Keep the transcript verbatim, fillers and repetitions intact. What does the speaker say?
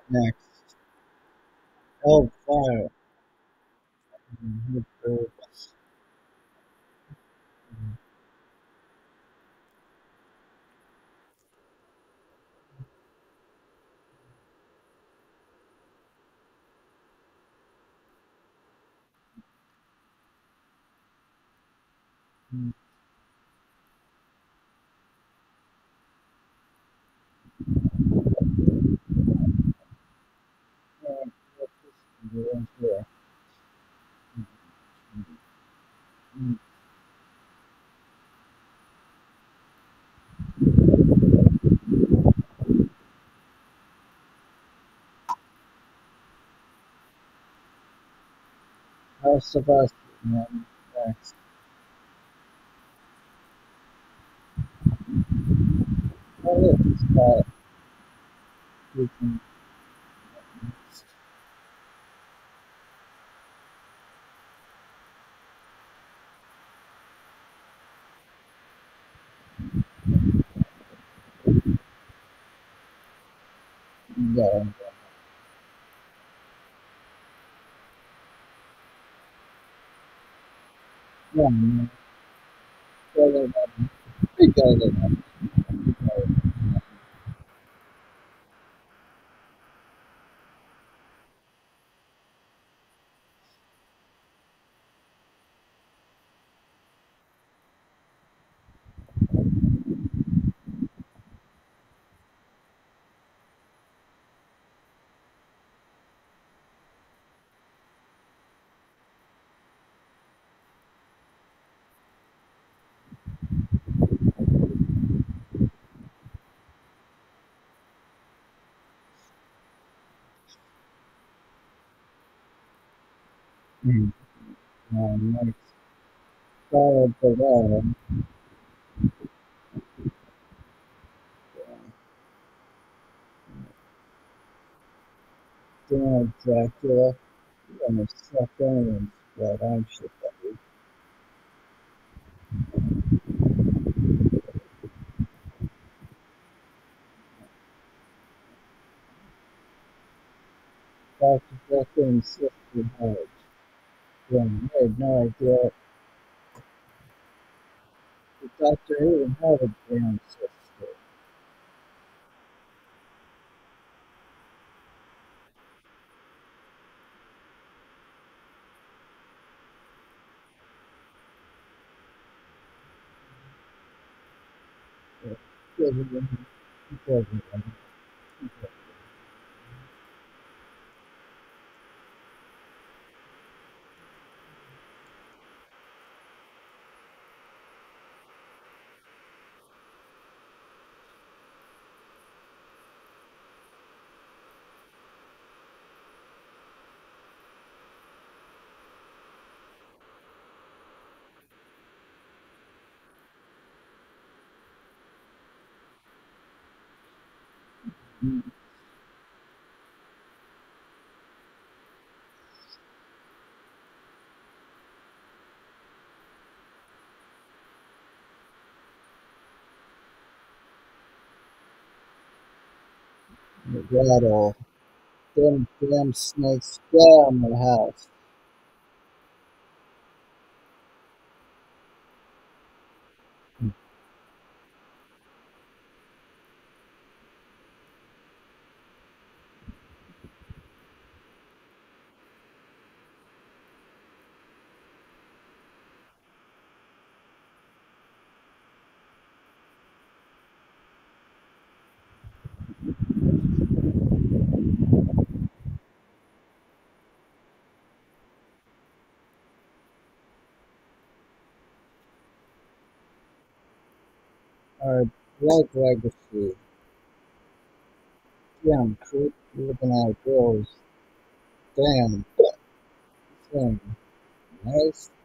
Next, Hellfire. Mhm, Birds. Mhm, yeah, yeah, yeah. Mhm, House of Us. Man. Next, oh look, it's got freaking next. Yeah, yeah, man. Go there, man. We go there, man. Mhm, yeah, next. Followed by that, Damn Dracula. You're gonna suck anyone's blood, aren't you, buddy? Doctor Jekyll and Sister Hyde. Yeah, I had no idea the Doctor even had a damn sister. Yeah, he doesn't, he doesn't, he doesn't. The rattle. Them damn snakes, get out of my house. Our blood legacy. Damn, creep looking at girls. Damn, thing. Nice.